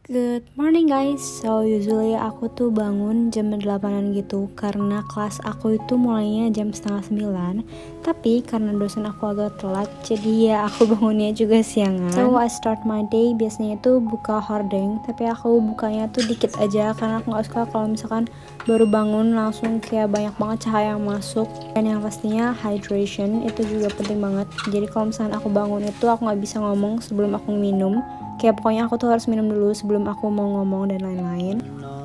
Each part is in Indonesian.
Good morning guys. So usually aku tuh bangun jam 8-an gitu karena kelas aku itu mulainya jam setengah 9. Tapi karena dosen aku agak telat, jadi ya aku bangunnya juga siangan. So I start my day biasanya itu buka hordeng, tapi aku bukanya tuh dikit aja karena aku gak suka kalau misalkan baru bangun langsung kayak banyak banget cahaya yang masuk. Dan yang pastinya hydration itu juga penting banget. Jadi kalau misalkan aku bangun itu aku gak bisa ngomong sebelum aku minum. Kayak pokoknya aku tuh harus minum dulu sebelum aku mau ngomong dan lain-lain.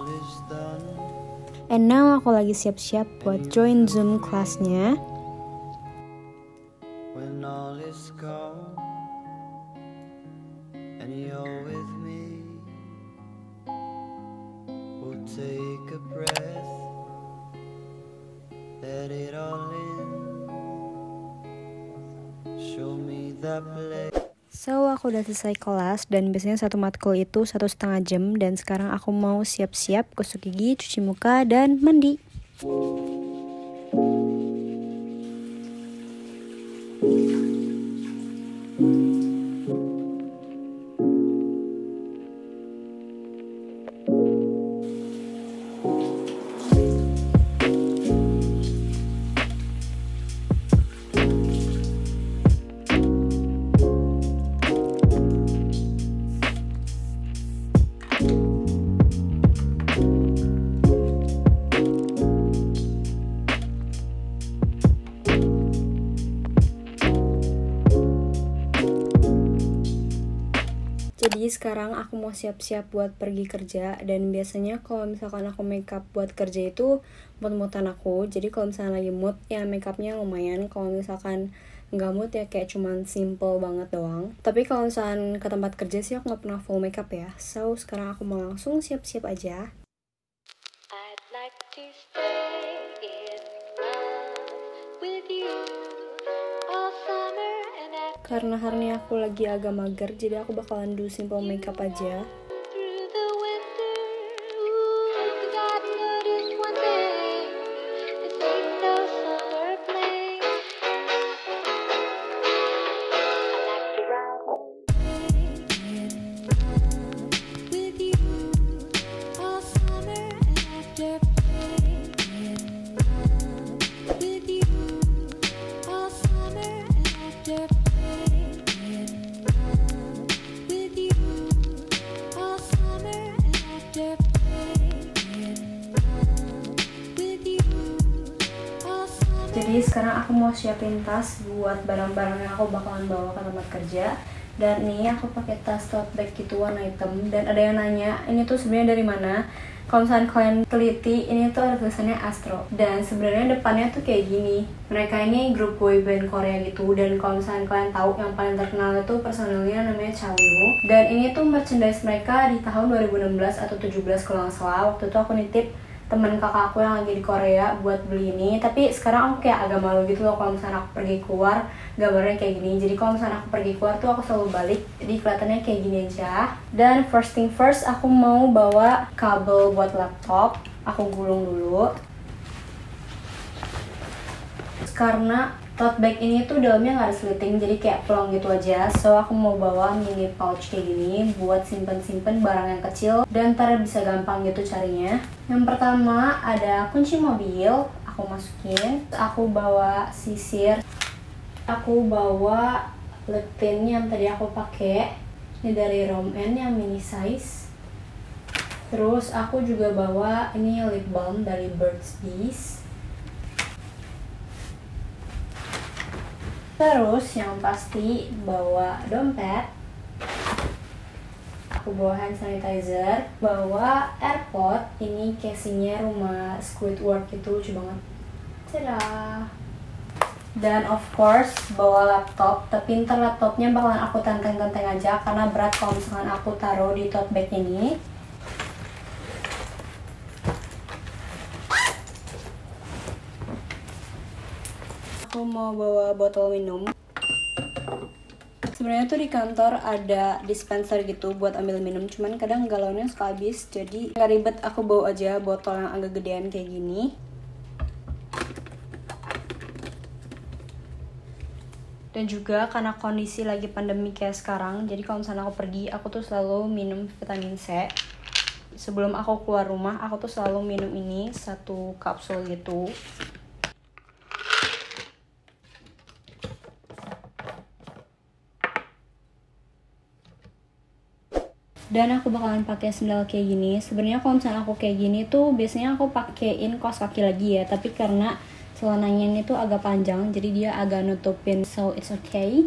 And now aku lagi siap-siap buat join Zoom kelasnya. When all is gone and you're with me, we'll take a breath, let it all in, show me that place. So aku udah selesai kelas dan biasanya satu matkul itu 1,5 jam. Dan sekarang aku mau siap-siap gosok gigi, cuci muka, dan mandi. Jadi sekarang aku mau siap-siap buat pergi kerja. Dan biasanya kalau misalkan aku makeup buat kerja itu mood-moodan aku. Jadi kalau misalkan lagi mood ya makeupnya lumayan. Kalau misalkan nggak mood ya kayak cuman simple banget doang. Tapi kalau misalkan ke tempat kerja sih aku nggak pernah full makeup ya. So sekarang aku mau langsung siap-siap aja. I'd like to stay in love with you all summer. Karena hari ini aku lagi agak mager, jadi aku bakalan do simple makeup aja. Jadi sekarang aku mau siapin tas buat barang-barang yang aku bakalan bawa ke tempat kerja. Dan ini aku pakai tas tote bag gitu warna hitam. Dan ada yang nanya, ini tuh sebenarnya dari mana? Kalau misalnya kalian teliti, ini tuh ada tulisannya Astro. Dan sebenarnya depannya tuh kayak gini. Mereka ini grup boy band Korea gitu. Dan kalau misalnya kalian tahu yang paling terkenal itu personelnya namanya Changwoo. Dan ini tuh merchandise mereka di tahun 2016 atau 17 kalau nggak salah. Waktu itu aku nitip temen kakak aku yang lagi di Korea buat beli ini. Tapi sekarang aku kayak agak malu gitu loh kalau misalnya aku pergi keluar gambarnya kayak gini. Jadi kalau misalnya aku pergi keluar tuh aku selalu balik, jadi kelihatannya kayak gini aja. Dan first thing first, aku mau bawa kabel buat laptop. Aku gulung dulu karena tote bag ini tuh dalamnya nggak ada sleting, jadi kayak plong gitu aja. So aku mau bawa mini pouch kayak gini buat simpen-simpen barang yang kecil dan ntar bisa gampang gitu carinya. Yang pertama ada kunci mobil, aku masukin. Aku bawa sisir. Aku bawa lip tint yang tadi aku pakai, ini dari Roman yang mini size. Terus aku juga bawa ini lip balm dari Burt's Bees. Terus yang pasti bawa dompet, aku bawa hand sanitizer, bawa AirPod, ini casingnya rumah Squidward gitu, lucu banget. Tada! Dan of course bawa laptop, tapi ntar laptopnya bakalan aku tenteng-tenteng aja karena berat kalau misalkan aku taruh di tote bag ini. Aku mau bawa botol minum. Sebenarnya tuh di kantor ada dispenser gitu buat ambil minum, cuman kadang galonnya suka habis, jadi nggak ribet, aku bawa aja botol yang agak gedean kayak gini. Dan juga karena kondisi lagi pandemi kayak sekarang, jadi kalau misalnya aku pergi, aku tuh selalu minum vitamin C. Sebelum aku keluar rumah, aku tuh selalu minum ini 1 kapsul gitu. Dan aku bakalan pakai sendal kayak gini. Sebenarnya kalau misalnya aku kayak gini tuh biasanya aku pakein kaos kaki lagi ya, tapi karena celananya ini tuh agak panjang, jadi dia agak nutupin, so it's okay.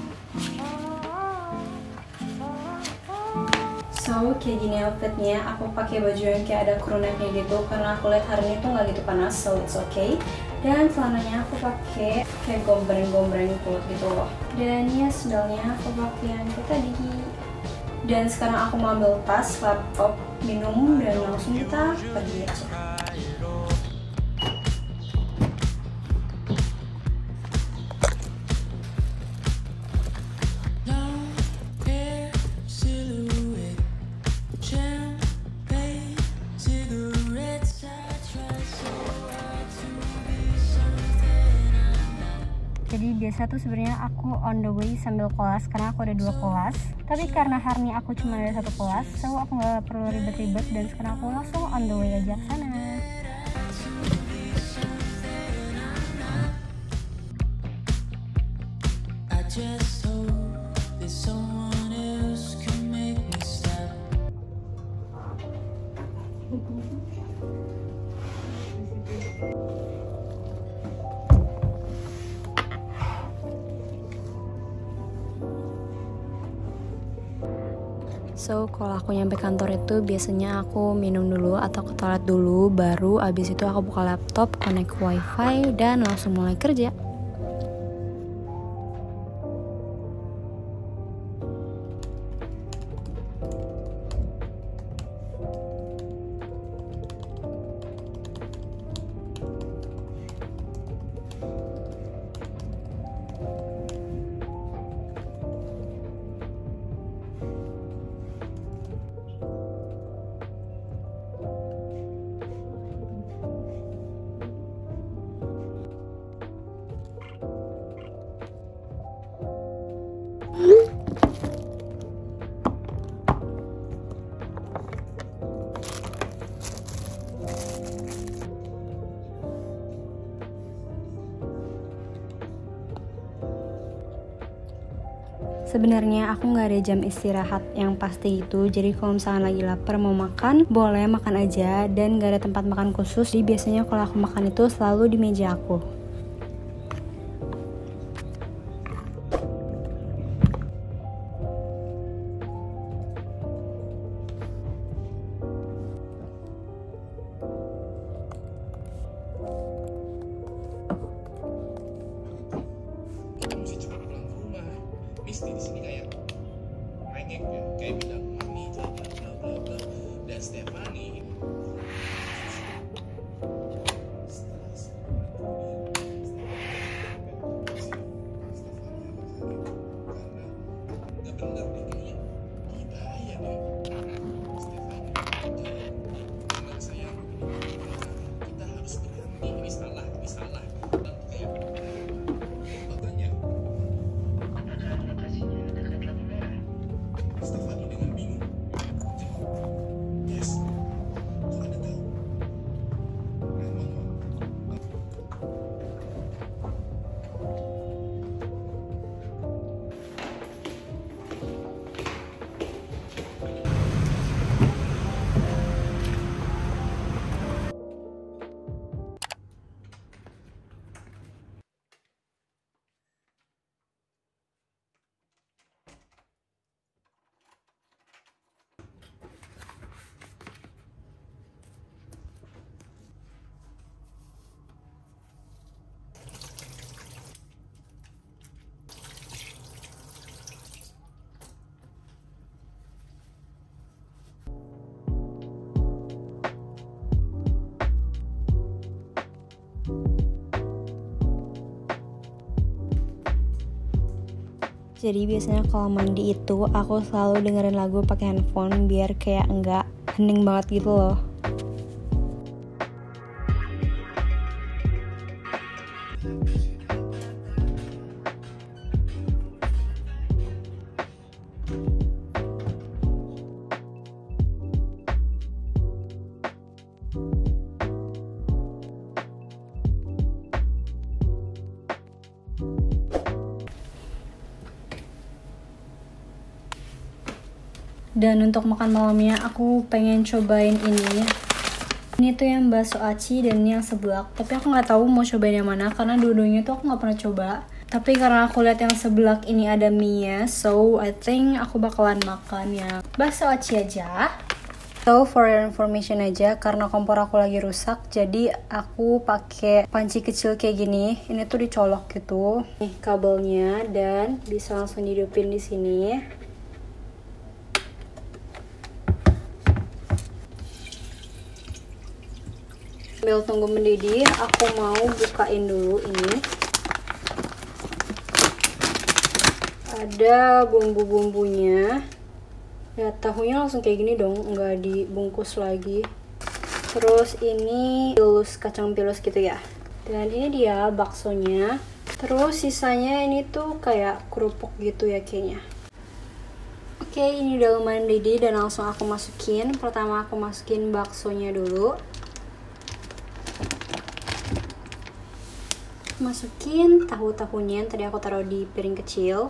So kayak gini outfitnya. Aku pakai baju yang kayak ada crew-necknya gitu karena aku lihat hari ini tuh nggak gitu panas, so it's okay. Dan celananya aku pakai kayak gombreng-gombreng kulit gitu loh. Dan ya sendalnya aku pakai yang kayak tadi. Dan sekarang aku mau ambil tas, laptop, minum, dan langsung kita pergi aja. Jadi biasa tuh sebenarnya aku on the way sambil kelas karena aku ada 2 kelas. Tapi karena hari ini aku cuma ada 1 kelas, so aku nggak perlu ribet-ribet dan sekarang aku langsung on the way aja ke sana. So, kalau aku nyampe kantor itu biasanya aku minum dulu atau ke toilet dulu, baru abis itu aku buka laptop, connect wifi, dan langsung mulai kerja. Sebenarnya aku nggak ada jam istirahat yang pasti itu, jadi kalau misalnya lagi lapar mau makan, boleh makan aja dan nggak ada tempat makan khusus. Jadi biasanya kalau aku makan itu selalu di meja aku. Misty di sini kayak rengek ya, kayak bilang mami jaga bla bla bla, dan Stephanie nggak bener deh kayaknya, ini bahaya deh. Stephanie jangan sayang, kita harus berhenti, ini salah dan kayak makanya Stephanie dengan bingung. Yes, kok Anda tahu? Mama. Jadi biasanya kalau mandi itu aku selalu dengerin lagu pakai handphone biar kayak enggak hening banget gitu loh. Dan untuk makan malamnya aku pengen cobain ini. Ini tuh yang bakso aci dan ini yang seblak. Tapi aku nggak tahu mau cobain yang mana karena dua-duanya tuh aku nggak pernah coba. Tapi karena aku lihat yang seblak ini ada mie, so I think aku bakalan makan yang bakso aci aja. So for your information aja, karena kompor aku lagi rusak, jadi aku pakai panci kecil kayak gini. Ini tuh dicolok gitu, nih kabelnya, dan bisa langsung dihidupin di sini. Sambil tunggu mendidih, aku mau bukain dulu ini. Ada bumbu-bumbunya. Ya, tahunya langsung kayak gini dong, nggak dibungkus lagi. Terus ini kacang pilus gitu ya. Dan ini dia baksonya. Terus sisanya ini tuh kayak kerupuk gitu ya kayaknya. Oke, ini udah lumayan mendidih dan langsung aku masukin. Pertama aku masukin baksonya dulu. Masukin tahu-tahunya yang tadi aku taruh di piring kecil.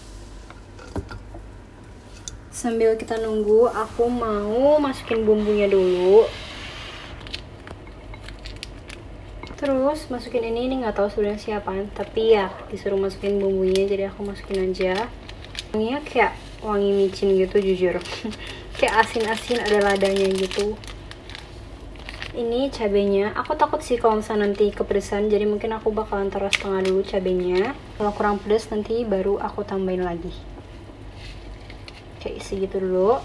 Sambil kita nunggu, aku mau masukin bumbunya dulu. Terus masukin ini nggak tahu sebenarnya siapaan, tapi ya disuruh masukin bumbunya, jadi aku masukin aja. Wanginya kayak wangi micin gitu jujur. Kayak asin-asin ada ladanya gitu. Ini cabenya, aku takut sih kalau misalnya nanti kepedesan, jadi mungkin aku bakalan taruh setengah dulu cabenya. Kalau kurang pedas nanti baru aku tambahin lagi. Oke, segitu dulu.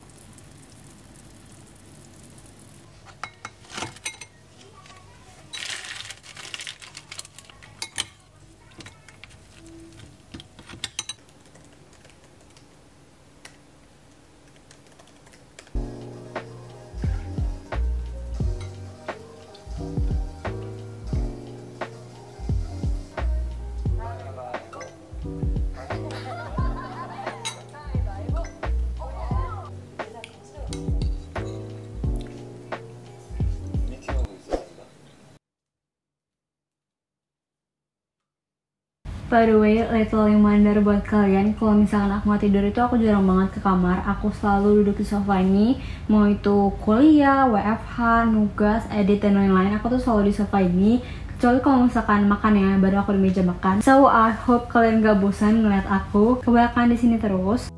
By the way, little reminder buat kalian, kalau misalkan aku mau tidur itu aku jarang banget ke kamar. Aku selalu duduk di sofa ini, mau itu kuliah, WFH, nugas, edit, dan lain-lain. Aku tuh selalu di sofa ini, kecuali kalau misalkan makan ya, baru aku di meja makan. So, I hope kalian gak bosan ngeliat aku kebanyakan di sini terus.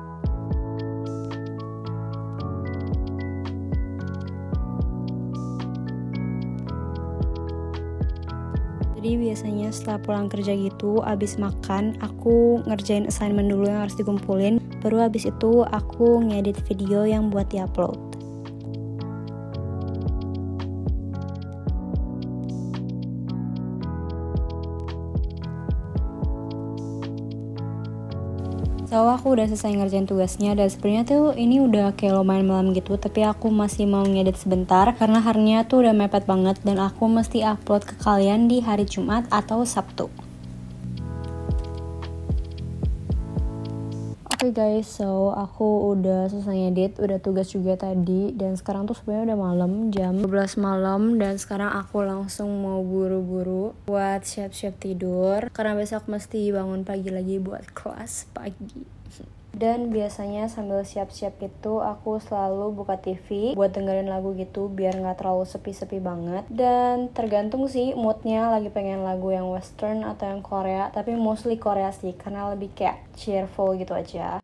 Jadi biasanya setelah pulang kerja gitu, abis makan, aku ngerjain assignment dulu yang harus dikumpulin. Baru abis itu aku ngedit video yang buat diupload. So aku udah selesai ngerjain tugasnya dan sebenarnya tuh ini udah kayak lumayan malam gitu, tapi aku masih mau ngedit sebentar karena harinya tuh udah mepet banget dan aku mesti upload ke kalian di hari Jumat atau Sabtu. Oke guys, so aku udah selesai ngedit, udah tugas juga tadi, dan sekarang tuh sebenarnya udah malam, jam 12 malam, dan sekarang aku langsung mau buru-buru buat siap-siap tidur karena besok mesti bangun pagi lagi buat kelas pagi. Dan biasanya sambil siap-siap itu aku selalu buka TV buat dengerin lagu gitu biar nggak terlalu sepi-sepi banget. Dan tergantung sih moodnya, lagi pengen lagu yang western atau yang Korea, tapi mostly Korea sih karena lebih kayak cheerful gitu aja.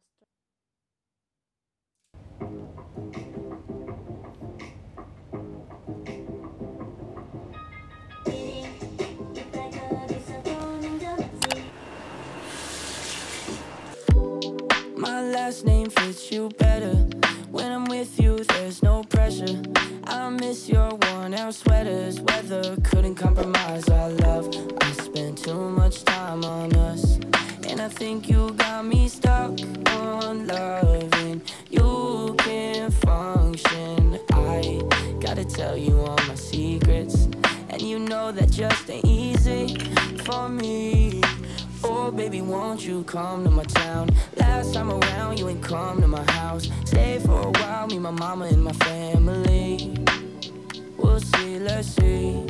My last name fits you better. When I'm with you, there's no pressure. I miss your worn-out sweaters. Weather couldn't compromise our love. I spent too much time on us, and I think you got me stuck on loving. You can't function. I gotta tell you all my secrets, and you know that just ain't easy for me. Oh baby, won't you come to my town? Last time around you ain't come to my house. Stay for a while, me, my mama and my family. We'll see, let's see.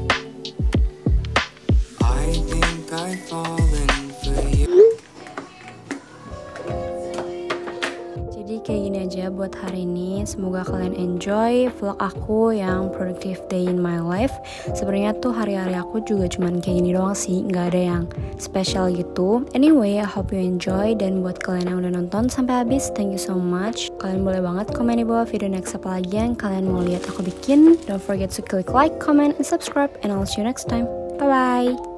I think I've fallen for you. Jadi kayak gini aja ya buat hari ini. Semoga kalian enjoy vlog aku yang productive day in my life. Sebenarnya tuh hari-hari aku juga cuman kayak gini doang sih, nggak ada yang spesial gitu. Anyway, I hope you enjoy, dan buat kalian yang udah nonton sampai habis, thank you so much. Kalian boleh banget komen di bawah video next apa lagi yang kalian mau lihat aku bikin. Don't forget to click like, comment, and subscribe, and I'll see you next time. Bye bye.